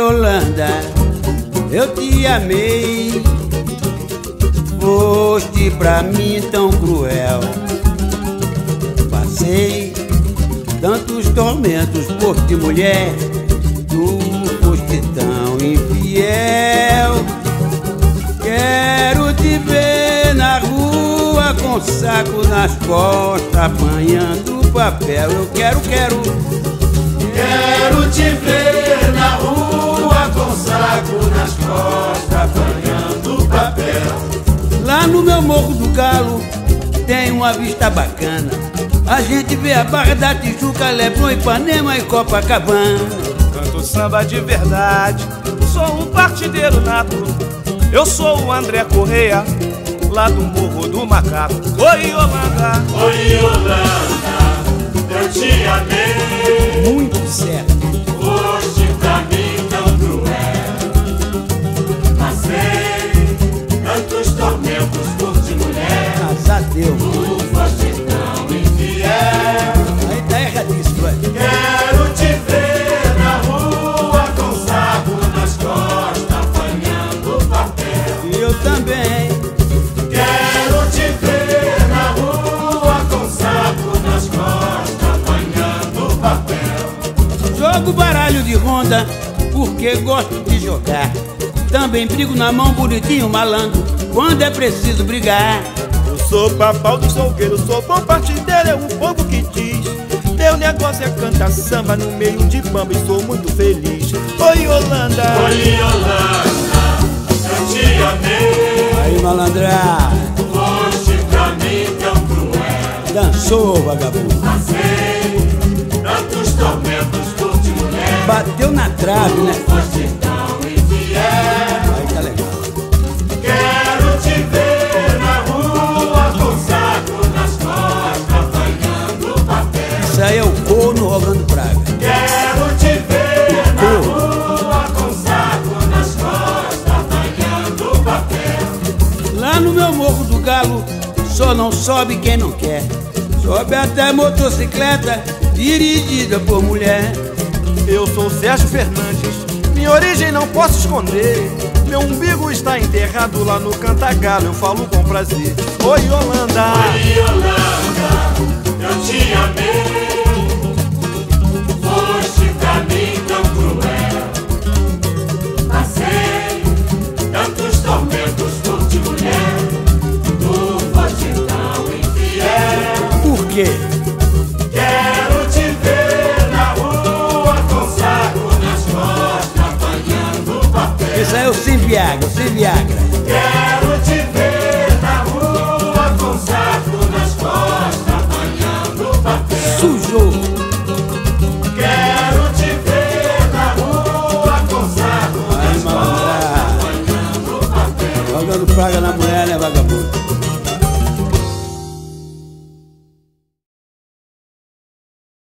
Yolanda, eu te amei, foste pra mim tão cruel. Passei tantos tormentos por ti, mulher, tu foste tão infiel. Quero te ver na rua com saco nas costas, apanhando papel. Eu quero te ver na rua com saco nas costas, apanhando papel. Lá no meu Morro do Galo tem uma vista bacana. A gente vê a Barra da Tijuca, Leblon, Ipanema e Copacabana. Canto samba de verdade, sou um partideiro nato. Eu sou o André Correia, lá do Morro do Macaco. Oi, Yolanda! Oi, Yolanda, eu te amei, Muito certo. foste pra mim tão cruel. Passei tantos tormentos por ti, mulher, Graças a Deus. tu foste tão infiel. Aí tá erradíssimo, vai. Quero te ver na rua com saco nas costas, apanhando papel. E eu também. Quero te ver na rua com saco nas costas, apanhando papel. Jogo baralho de ronda porque gosto de jogar. Também brigo na mão, bonitinho, malandro, quando é preciso brigar. Eu sou papau do solgueiro, sou bom partideiro, é o povo que diz. Meu negócio é cantar samba no meio de bamba e sou muito feliz. Oi, Yolanda! Oi, Yolanda, eu te amei, Aí, malandra, foste pra mim tão cruel. dançou, vagabundo. Passei tantos tormentos por ti, mulher, Bateu na trave, né? foste tão infiel. Aí tá legal. Quero te ver na rua com saco nas costas, apanhando papel. Isso aí é o corno rogando praga. Quero te ver na rua com saco nas costas, apanhando papel. Lá no meu Morro do Galo só não sobe quem não quer. Sobe até motocicleta dirigida por mulher. Eu sou Sérgio Fernandes, minha origem não posso esconder. Meu umbigo está enterrado lá no Cantagalo, eu falo com prazer. Oi, Yolanda! Oi, Yolanda, eu te amei, foste pra mim tão cruel. Passei tantos tormentos por ti, mulher, tu foste tão infiel. Por quê? Quero te ver na rua com saco nas costas, apanhando papel. Isso aí é o sem Viagra, sem Viagra. Quero te ver na rua com saco nas costas, apanhando papel. Sujou. Quero te ver na rua com saco Aí, nas malandra, costas, apanhando papel. jogando praga na mulher.